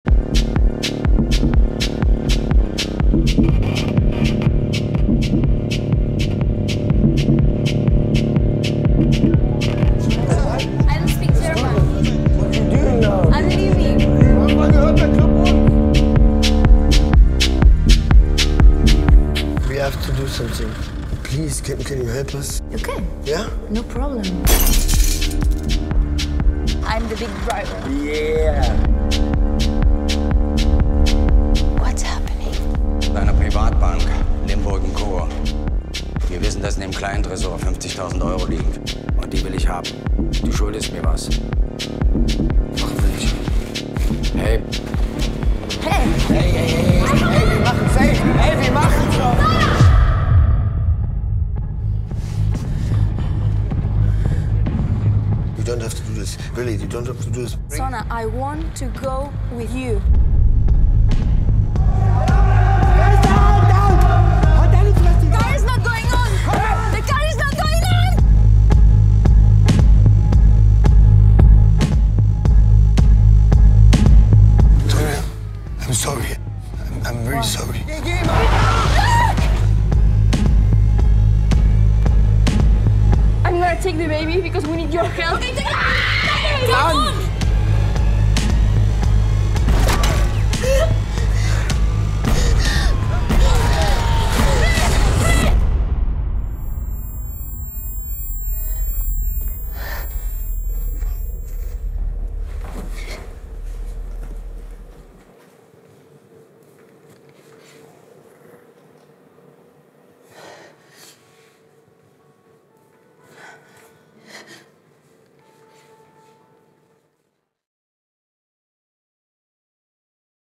Something. Please, can you help us? Okay. Yeah? No problem. I'm the big driver. Yeah. What's happening? Deiner Privatbank, Limburg & Co. Wir wissen, dass in dem kleinen Tresor 50.000 Euro liegen. Und die will ich haben. Du schuldest mir was. Machen wir nicht. Hey. Hey! Hey, hey, hey, hey, wir machen safe. Hey, wir machen so. You don't have to do this. Really, you don't have to do this. Sonne, I want to go with you. The car is not going on! The car is not going on! Victoria, I'm sorry. I'm very sorry. I'm gonna take the baby because we need your help. Come on!